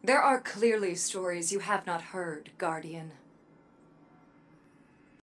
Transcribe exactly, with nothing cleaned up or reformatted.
There are clearly stories you have not heard, Guardian.